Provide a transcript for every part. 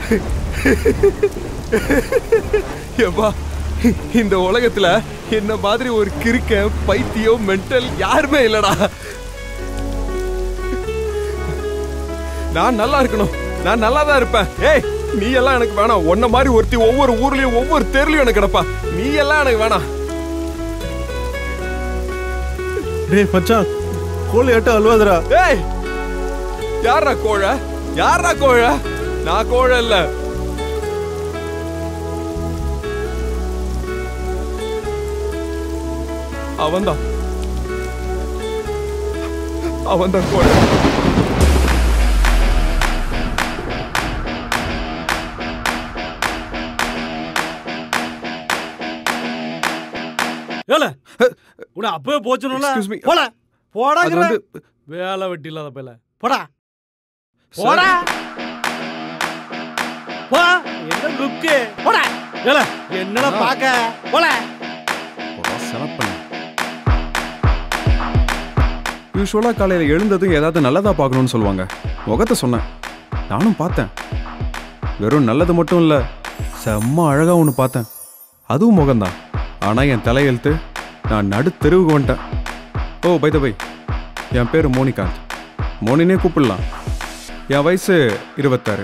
ஏப்பா, இந்த உலகத்துல என்ன மாதிரி ஒரு கிறுக்க பைத்தியம் மென்டல் யாருமே இல்லடா. நான் நல்லா இருக்கணும், நான் நல்லா தான் இருப்பேன். ஏய், நீ எல்லாம் எனக்கு வேணாம். உன்ன மாதிரி ஒருத்தி ஒவ்வொரு ஊர்லயும் ஒவ்வொரு தெருலயும் எனக்கு கிடப்பா. நீ எல்லாம் எனக்கு வேணாம். டேய் மச்சான், கோழியாட்ட அல்வாதரா. ஏய், யாரா கோழ? யாரா கோழ? நான் கோழ இல்ல. அவன்தான் கோழ. உன அப்பவே போச்சணும்ல. போடா போடா, வேலை வெட்டி இல்லாத பையல. போடா போடா போ. என்ன லுக்கு? போடா. ஏல என்னடா பாக்க? போடா. யூஸ்வலா காலையில எழுந்ததும் ஏதாவது நல்லதா பார்க்கணும்னு சொல்லுவாங்க. முகத்தை சொன்னேன், நானும் பார்த்தேன். வெறும் நல்லது மட்டும் இல்ல, செம்ம அழகா ஒன்று பார்த்தேன். அதுவும் முகம்தான். ஆனா என் தலையெழுத்து, நான் நடு தெருவுக்கு வந்துட்டேன். ஓ பை த பை, என் பேர் மோனிகாந்த். மோனினே கூப்பிடலாம். என் வயசு 26.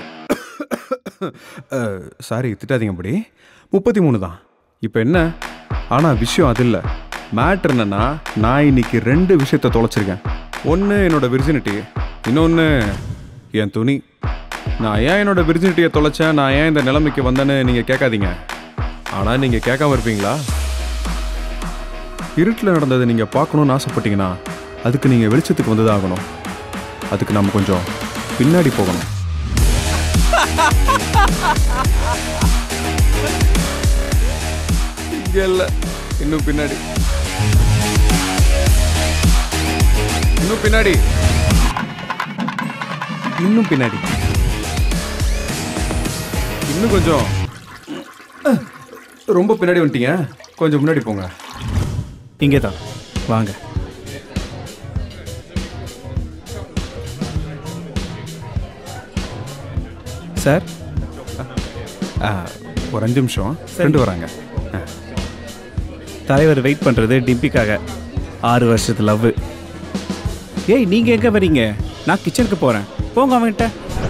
சாரி திட்டாதீங்கப்படி, 33 தான். இப்போ என்ன? ஆனால் விஷயம் அது இல்லை. மேட்ரு என்னன்னா, நான் இன்னைக்கு 2 விஷயத்தை தொலைச்சிருக்கேன். ஒன்று என்னோட விர்ஜினிட்டி, இன்னொன்று என் துணி. நான் ஏன் என்னோட விர்ஜினிட்டியை தொலைச்சேன், நான் ஏன் இந்த நிலைமைக்கு வந்தேன்னு நீங்கள் கேட்காதீங்க. ஆனால் நீங்கள் கேட்காம இருப்பீங்களா? இருட்டில் நடந்ததை நீங்கள் பார்க்கணுன்னு ஆசைப்பட்டீங்கன்னா அதுக்கு நீங்கள் வெளிச்சத்துக்கு வந்து தான் ஆகணும். அதுக்கு நம்ம கொஞ்சம் பின்னாடி போகணும். இங்கே இல்லை, இன்னும் பின்னாடி, இன்னும் பின்னாடி, இன்னும் பின்னாடி, இன்னும் கொஞ்சம். ரொம்ப பின்னாடி வந்துட்டீங்க, கொஞ்சம் முன்னாடி போங்க. இங்கே தான் வாங்க. சார் ஒரு 5 நிமிஷம், ஃப்ரெண்டு வராங்க. தலைவர் வெயிட் பண்ணுறது டிம்பிக்காக. 6 வருஷத்து லவ். ஏய், நீங்கள் எங்கே வரீங்க? நான் கிச்சனுக்கு போகிறேன், போங்க அவன்கிட்ட.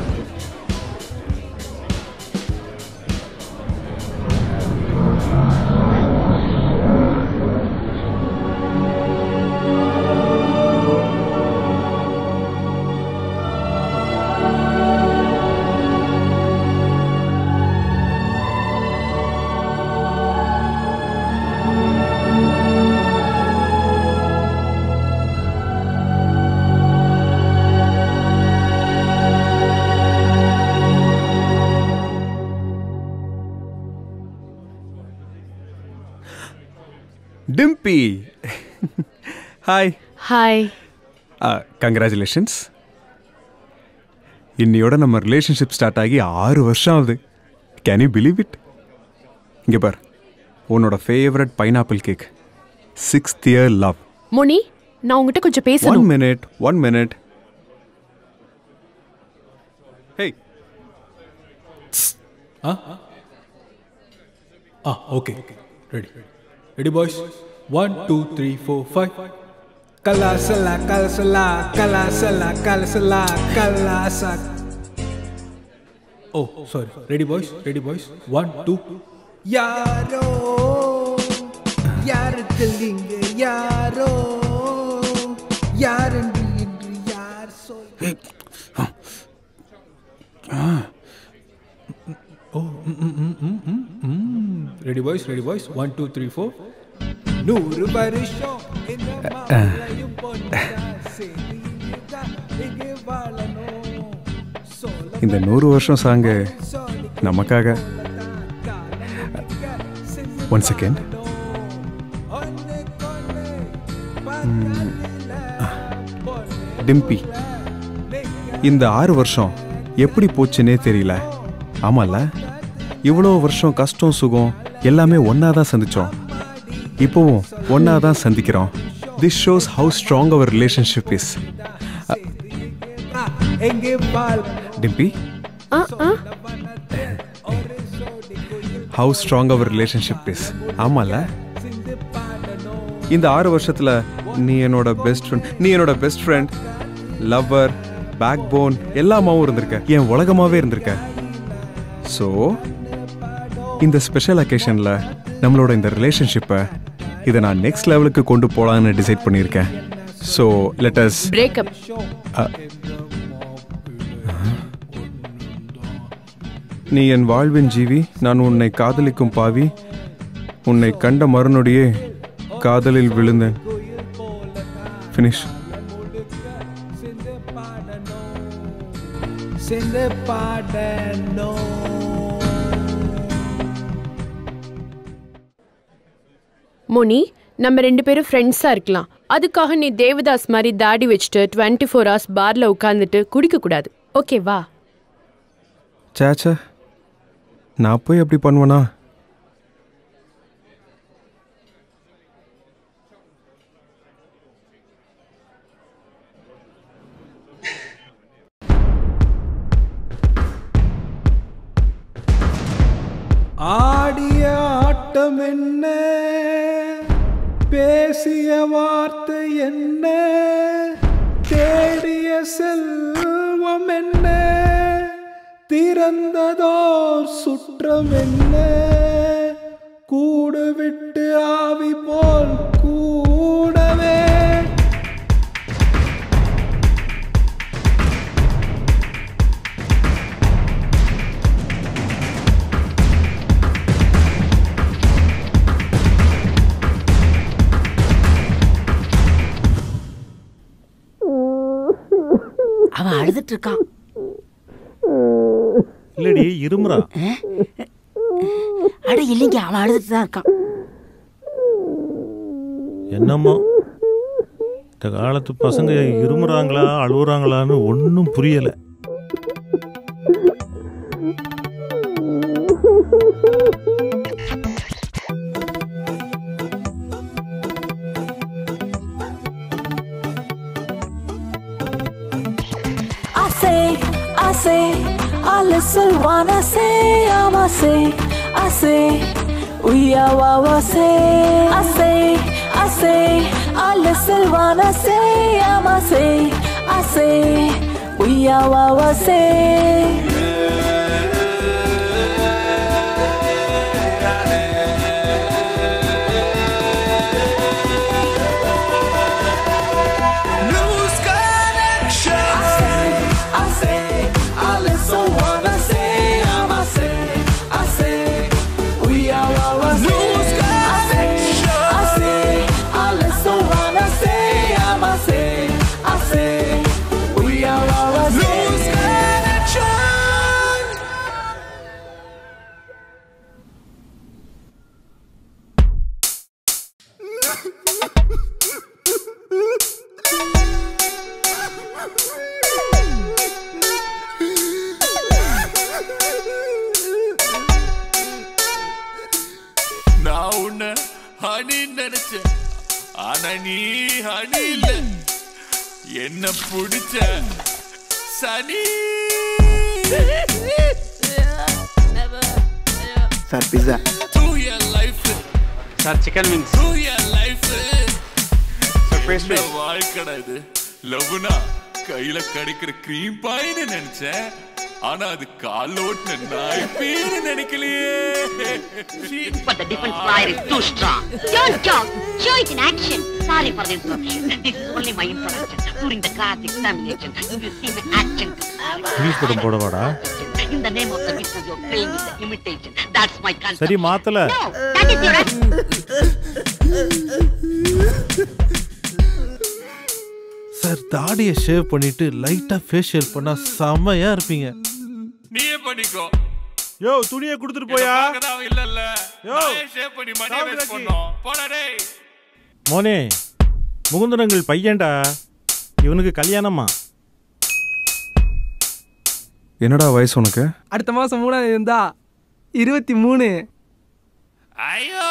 டிம்பி, ஹாய். ஹாய். கங்க்ராச்சுலேஷன்ஸ். இன்னையோட நம்ம ரிலேஷன்ஷிப் ஸ்டார்ட் ஆகி 6 வருஷம் ஆகுது. Can you believe it? இங்கே பார், உன்னோட favourite pineapple cake. 6th year love. Moni, நான் உங்ககிட்ட கொஞ்சம் பேசணும். One minute. Hey. Okay. Ready boys? 1 2 3 4 5. Kalasala kalasala kalasala kalasala kalasa. Oh, sorry. Ready boys? 1 2. Yaro yar tillinge yaro yarandi endru yar sol. Oh. Ready boys? 1 2 3 4. நூறு வருஷம் இந்த 100 வருஷம் song நமக்காக. 1 second. டிம்பி, இந்த 6 வருஷம் எப்படி போச்சுன்னே தெரியல. ஆமால, இவ்வளோ வருஷம் கஷ்டம் சுகம் எல்லாமே ஒன்னா தான் சந்திச்சோம். இப்போவும் ஒன்னா தான் சந்திக்கிறோம். This shows how strong our relationship is. டிம்பி, how strong our relationship is. ஆமால இந்த 6 வருஷத்துல நீ என்னோட best friend lover backbone எல்லாமாவும் இருந்திருக்க, என் உலகமாவே இருந்திருக்க. ஸோ இந்த ஸ்பெஷல் அக்கேஷன்ல நம்மளோட இந்த ரிலேஷன்ஷிப்பை இதை நான் நெக்ஸ்ட் லெவலுக்கு கொண்டு போகலான்னு டிசைட் பண்ணியிருக்கேன். So let us breakup. நீ என் வாழ்வின் ஜீவி, நான் உன்னை காதலிக்கும் பாவி, உன்னை கண்ட மறுநொடியே காதலில் விழுந்தேன். ஃபினிஷ். மோனி, நம்ம 2 பேரும் ஃப்ரெண்ட்ஸா இருக்கலாம். அதுக்காக நீ தேவதாஸ் மாதிரி தாடி வச்சுட்டு 24 hours பார்ல உட்கார்ந்துட்டு குடிக்க கூடாது. ஓகேவா? சாச்சா, நான் போய் அப்படி பண்ணுவேனா? ஆடிய ஆட்டம் என்ன, பேசிய வார்த்தை என்ன, தேடிய செல்வம் என்ன, திறந்ததோர் சுற்றம் என்ன, கூடு விட்டு ஆவி போல் கூடவே. அவன் அழுதுட்டு இருக்கான். இல்லடி இருமுறா. அட இல்லைங்க, அவன் அழுதுட்டு தான் இருக்கான். என்னம்மா இந்த காலத்து பசங்க இருமுறாங்களா அழுகுறாங்களான்னு ஒன்றும் புரியல. I listen wanna say, I'ma say, I say, we are what I say, I listen wanna say, I'ma say, I say, we are what I say. என்ன பிடிச்ச சனி சார் பிஸா தூய லைஃப் சார் சிக்கன் விங்ஸ் தூய life surprise face வாழ்க்கடா இது லவ்னா கையில கடிக்கிற கிரீம் பாயின்னு நினைச்சேன் ஆனா அது காலோட்ன நாய் பேரு நினைக்கலையே But the defense lawyer is too strong. Don't talk. Show it in action. Sorry for the interruption. This is only my introduction. During the class examination, you will see my action. English படம் போடவாடா? In the name of the witness, you're playing with the imitation. That's my concept. சரி மாத்தல. No, that is your sir தாடியை shave பண்ணிட்டு லைட்டா facial பண்ணா செமையா இருப்பீங்க. நீயே பண்ணிக்கோ. யோ துணியை கொடுத்துட்டு போயா? இல்ல யோ ஷேவ் பண்ணி மணி வேஸ்ட் பண்ணோம். போடா டேய். மோனே முகுந்தனங்கள் பையன்டா, இவனுக்கு கல்யாணமா? என்னடா வயசு உனக்கு? அடுத்த மாசம் 3ஆம் தேதி இருந்தா 23. ஐயோ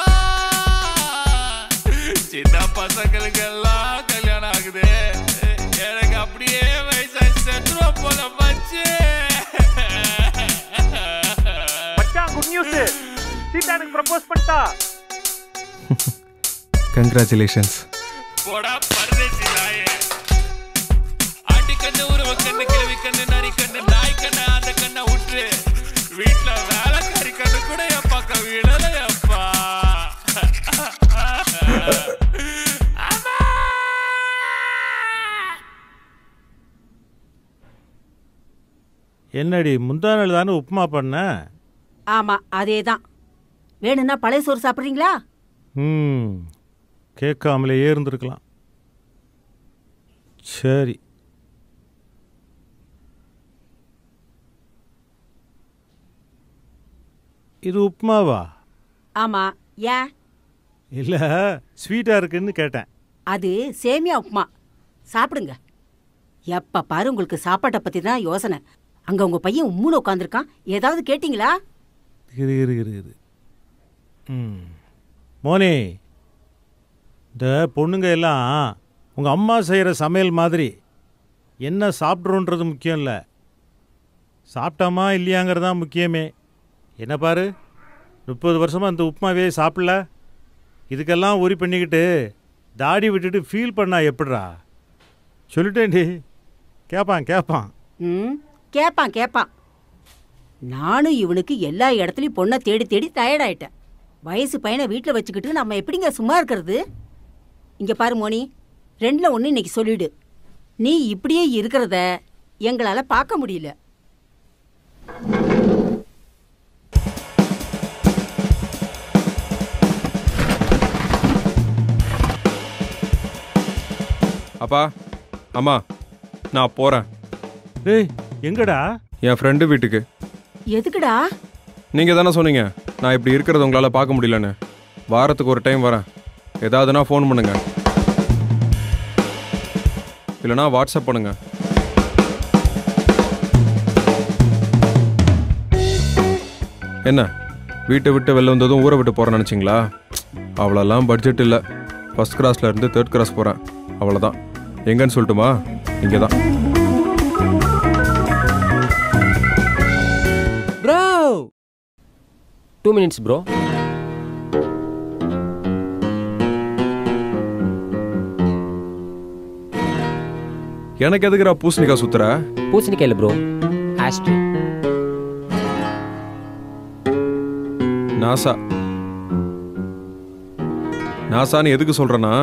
சின்ன பசங்களுக்கெல்லாம் கல்யாணம் ஆகுது, எனக்கு அப்படியே வயசா செத்துவா போல மச்சு. மச்சான் குட் நியூஸ். சீதா எனக்கு ப்ரப்போஸ் பண்ணிட்டா. கங்க்ராச்சுலேஷன்ஸ். போடா பரதேசி நாயே. ஆண்டி கண்ணு உருவ கண்ணு கிழவி கண்ணு நரி கண்ணு நாய் கண்ணு அந்த கண்ணை விட்டு வீட்டுல வேலைக்காரி கண்ணு கூட என் பக்கம் விடலையப்பா. என்னடி முந்தா நாள் தானே உப்புமா பண்ண? ஆமா அதேதான். வேணும்னா பழைய சோறு சாப்பிட்றீங்களா? கேட்காமலேயே இருந்திருக்கலாம். சரி, இது உப்புமாவா? ஆமா. ஏன்? இல்ல ஸ்வீட்டா இருக்குன்னு கேட்டேன். அது சேமியா உப்புமா. சாப்பிடுங்க. எப்ப பாரு உங்களுக்கு சாப்பாட்டை பத்தி தான் யோசனை. அங்க உங்க பையன் உம்முன்னு உட்காந்துருக்கான். ஏதாவது கேட்டீங்களா? இரு. மோனி, இந்த பொண்ணுங்க எல்லாம் உங்க அம்மா செய்கிற சமையல் மாதிரி என்ன சாப்பிட்றோன்றது முக்கியம் இல்லை, சாப்பிட்டாமா இல்லையாங்கிறது தான் முக்கியமே. என்ன பாரு, 30 வருஷமாக அந்த உப்புமாவே சாப்பிடல. இதுக்கெல்லாம் உரி பண்ணிக்கிட்டு தாடி விட்டுட்டு ஃபீல் பண்ணா எப்படிரா? சொல்லிட்டேன்டி. கேட்பான். கேட்பான். நானும் இவனுக்கு எல்லா இடத்துலையும் பொண்ணை தேடி தேடி டயர்டாயிட்டேன். வயசு பையனை வீட்டில் வச்சுக்கிட்டு நம்ம எப்படிங்க சும்மா இருக்கிறது? இங்கே பாரு மோனி, 2ல் 1 இன்னைக்கு சொல்லிடு. நீ இப்படியே இருக்கிறத எங்களால் பார்க்க முடியல. அப்பா அம்மா நான் போகிறேன். டேய் எங்கடா? என் ஃப்ரெண்டு வீட்டுக்கு. எதுக்குடா? நீங்கள் தானே சொன்னீங்க நான் இப்படி இருக்கிறத உங்களால் பார்க்க முடியலன்னு. வாரத்துக்கு ஒரு டைம் வரேன். ஏதாவதுனா ஃபோன் பண்ணுங்க, இல்லைனா வாட்ஸ்அப் பண்ணுங்க. என்ன வீட்டை விட்டு வெளில வந்ததும் ஊரை விட்டு போகிறேன்னு நினச்சிங்களா? அவ்வளோலாம் பட்ஜெட் இல்லை. ஃபஸ்ட் கிளாஸில் இருந்து 3rd கிளாஸ் போகிறேன், அவ்வளோதான். எங்கன்னு சொல்லட்டுமா? இங்கே தான். Bro 2 minutes bro. எனக்கு எதுக்குறா பூசணிக்காய் சுத்துற? பூசணிக்காய் இல்லை ப்ரோ, ஆஸ்ட்ரி. நாசான்னு எதுக்கு சொல்றேன்னா,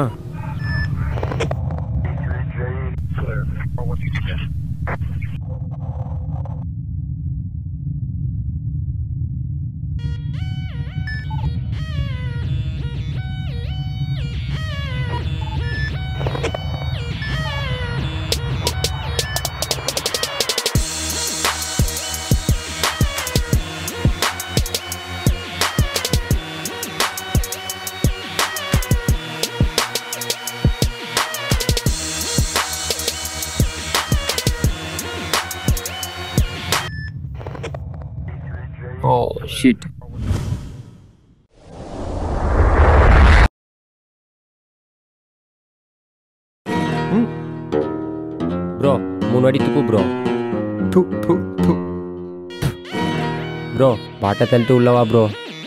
Oh shit. Bro, 3 வாட்டி துப்பு ப்ரோ. ப்ரோ பாட்டை தள்ளிட்டு உள்ளவா bro.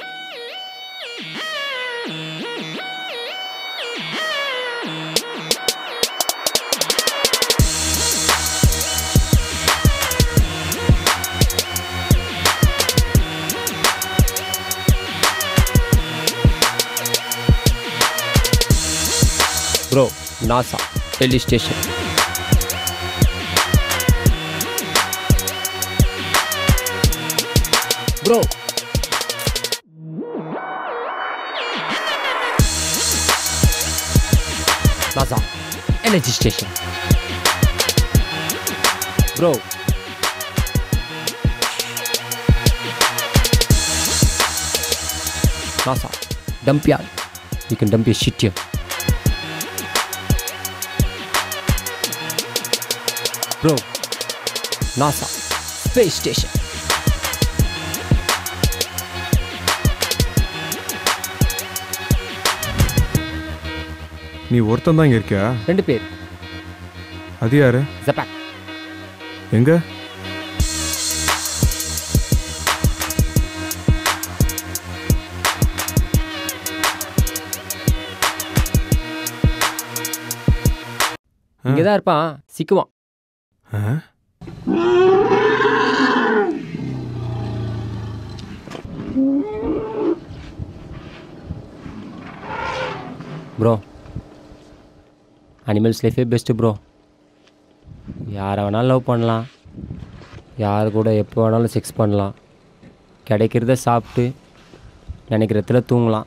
Bro, NASA, Delhi station. Bro. NASA, energy station. Bro. NASA, dump yard. You can dump your shit here. Bro, NASA, space station. நீ ஒருத்தன் தான் இங்க இருக்கியா? 2 பேர். அது யாரு? ஜப்பாக். எங்க? இங்கே தான் இருப்பான், சிக்குவான். ப்ரோ, அனிமல்ஸ் லைஃபே பெஸ்ட்டு ப்ரோ. யாரை வேணாலும் லவ் பண்ணலாம், யார் கூட எப்போ வேணாலும் செக்ஸ் பண்ணலாம், கிடைக்கிறத சாப்பிட்டு நினைக்கிறதுல தூங்கலாம்.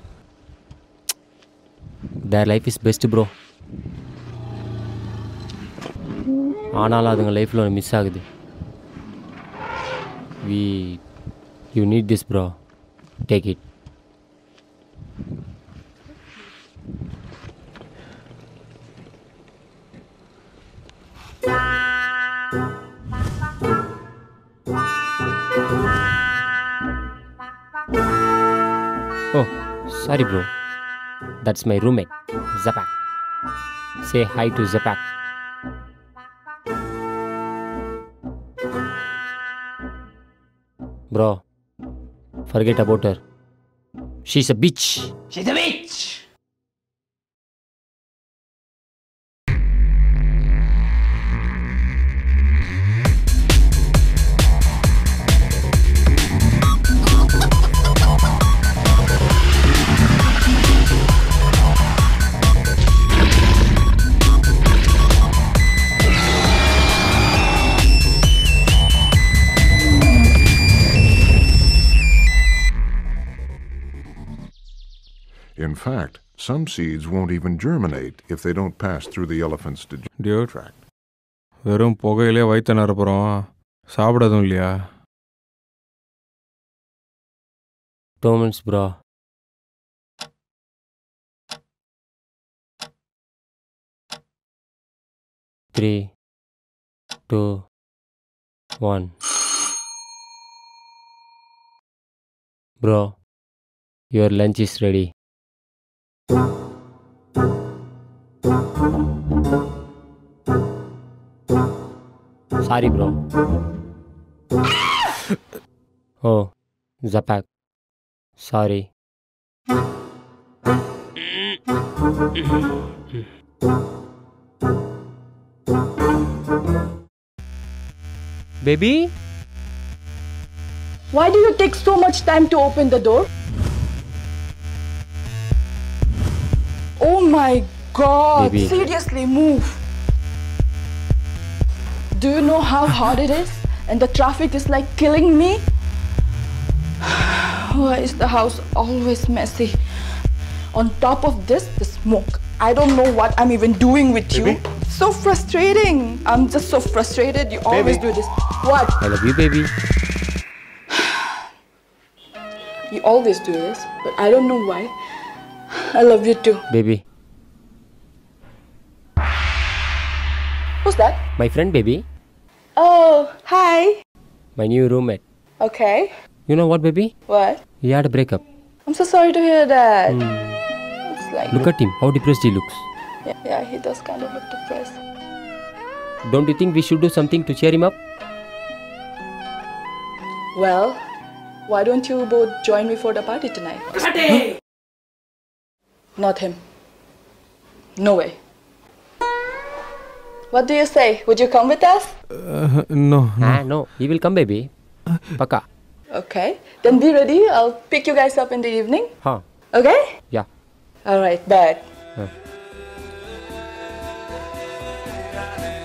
Their life is best bro. ஆனாலும் அதுங்க லைஃப்பில் ஒன்று மிஸ் ஆகுது. You need this bro, take it. Oh, sorry bro. That's my roommate, Zapak. Say hi to Zapak. Bro, forget about her. She's a bitch. She's a bitch! In fact, some seeds won't even germinate if they don't pass through the elephant's Dude. tract. வெறும் புகையிலே வயிற்று நிரப்புறோம், சாப்பிடதும் இல்லையா? 2 minutes bro. Three, 2, 1. Bro, your lunch is ready. Sorry bro. Oh, Zapak. Sorry. Baby? Why do you take so much time to open the door? Oh my God! Baby. Seriously, move. Do you know how hard it is? And the traffic is like killing me. Why is the house always messy? On top of this, the smoke. I don't know what I'm even doing with you. So frustrating. I'm just so frustrated. You always do this. What? I love you, baby. You always do this, but I don't know why. I love you too. Baby. Who's that? My friend, baby. Oh, hi. My new roommate. Okay. You know what, baby? What? He had a breakup. I'm so sorry to hear that. It's like... Look at him, how depressed he looks. Yeah, he does kind of look depressed. Don't you think we should do something to cheer him up? Well, why don't you both join me for the party tonight? Party! Not him. No way. What do you say? Would you come with us? No. No. He will come, baby. Paka. Okay. Then be ready. I'll pick you guys up in the evening. Huh. Okay? Yeah. Alright, bye.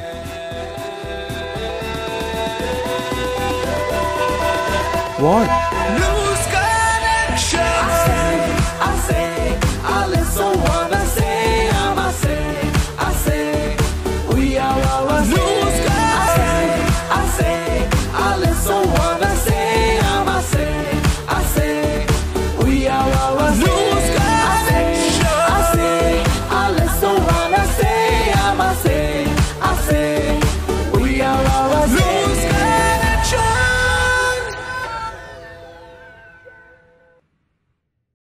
What?